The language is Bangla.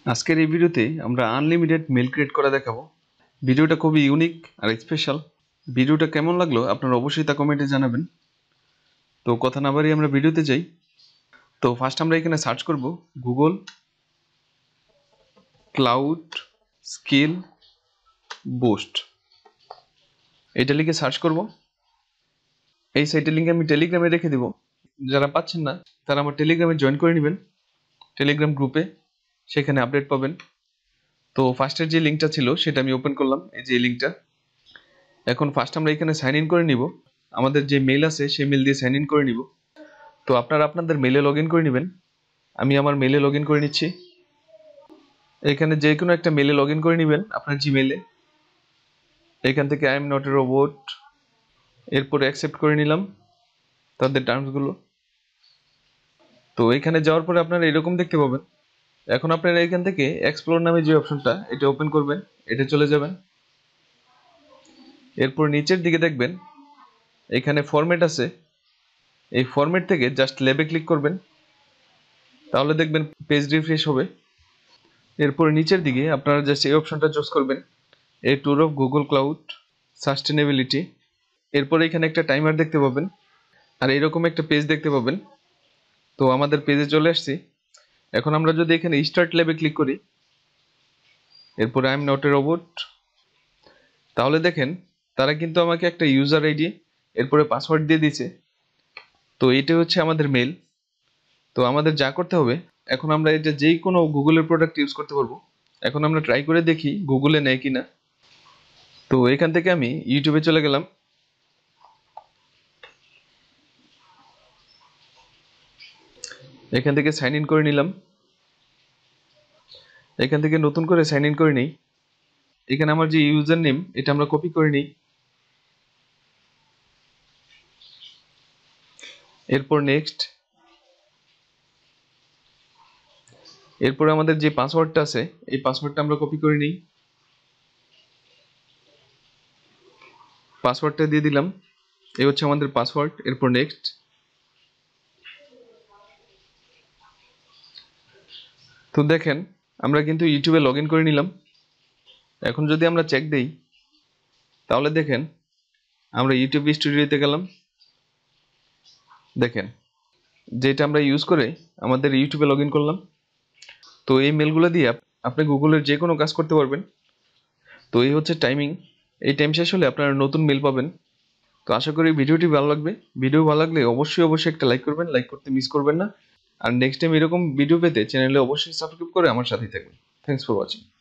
আজকের এই ভিডিওতে আমরা আনলিমিটেড মেল ক্রিয়েট করে দেখাবো। ভিডিওটা খুবই ইউনিক আর স্পেশাল। ভিডিওটা কেমন লাগলো আপনারা অবশ্যই তা কমেন্টে জানাবেন। তো কথা না বাড়িয়ে আমরা ভিডিওতে যাই। তো ফার্স্ট আমরা এখানে সার্চ করব গুগল ক্লাউড স্কিল বুস্ট, এটা লিখে সার্চ করব। এই সাইটের লিঙ্ক আমি টেলিগ্রামে রেখে দিব, যারা পাচ্ছেন না তারা আমার টেলিগ্রামে জয়েন করে নেবেন, টেলিগ্রাম গ্রুপে, সেখানে আপডেট পাবেন। তো ফার্স্টের যে লিঙ্কটা ছিল সেটা আমি ওপেন করলাম, এই যে এই লিঙ্কটা। এখন ফার্স্ট আমরা এখানে সাইন ইন করে নিব, আমাদের যে মেল আছে সেই মেল দিয়ে সাইন ইন করে নিব। তো আপনারা আপনাদের মেলে লগ ইন করে নেবেন, আমি আমার মেলে লগ ইন করে নিচ্ছি। এখানে যে কোনো একটা মেলে লগ ইন করে নেবেন আপনার জিমেলে। এখান থেকে I am not a robot, এরপরে অ্যাকসেপ্ট করে নিলাম তাদের টার্মসগুলো। তো এখানে যাওয়ার পরে আপনারা এরকম দেখতে পাবেন। এখন আপনারা এখান থেকে এক্সপ্লোর নামে যে অপশনটা এটা ওপেন করবেন, এটা চলে যাবেন। এরপর নিচের দিকে দেখবেন এখানে ফরম্যাট আছে, এই ফরম্যাট থেকে জাস্ট লেবে ক্লিক করবেন, তাহলে দেখবেন পেজ রিফ্রেশ হবে। এরপর নিচের দিকে আপনারা জাস্ট এই অপশনটা চুজ করবেন, a tour of Google cloud sustainability. এরপর এখানে একটা টাইমার দেখতে পাবেন আর এরকম একটা পেজ দেখতে পাবেন। তো আমাদের পেজে চলে আসছি। এখন আমরা যদি এখানে স্টার্ট ল্যাবে ক্লিক করি, এরপর I am not a robot, তাহলে দেখেন তারা কিন্তু আমাকে একটা ইউজার আইডি এরপরে পাসওয়ার্ড দিয়ে দিয়েছে। তো এইটা হচ্ছে আমাদের মেল। তো আমাদের যা করতে হবে, এখন আমরা এটা যেই কোনো গুগলের প্রোডাক্ট ইউজ করতে পারবো। এখন আমরা ট্রাই করে দেখি গুগলে নেয় কিনা। তো এখান থেকে আমি ইউটিউবে চলে গেলাম। এখান থেকে সাইন ইন করে নিলাম। এখান থেকে নতুন করে সাইন ইন করে নিই। এখানে আমার যে ইউজার নেম এটা আমরা কপি করে নিই। এরপর নেক্সট। এরপর আমাদের যে পাসওয়ার্ডটা আছে এই পাসওয়ার্ডটা আমরা কপি করে নিই, পাসওয়ার্ডটা দিয়ে দিলাম। এই হচ্ছে আমাদের পাসওয়ার্ড। এরপর নেক্সট। তো দেখেন আমরা কিন্তু ইউটিউবে লগ ইন করে নিলাম। এখন যদি আমরা চেক দেই, তাহলে দেখেন আমরা ইউটিউব স্টুডিওতে গেলাম। দেখেন যেটা আমরা ইউজ করে আমাদের ইউটিউবে লগ ইন করলাম। তো এই মেলগুলো দিয়ে আপনি গুগলের যে কোনো কাজ করতে পারবেন। তো এই হচ্ছে টাইমিং, এই টাইম শেষ হলে আপনারা নতুন মেল পাবেন। তো আশা করি ভিডিওটি ভালো লাগবে। ভিডিও ভালো লাগলে অবশ্যই একটা লাইক করবেন, লাইক করতে মিস করবেন না। আর নেক্সট টাইম এরকম ভিডিও পেতে চ্যানেলে অবশ্যই সাবস্ক্রাইব করে আমার সাথেই থাকবেন। Thanks for watching.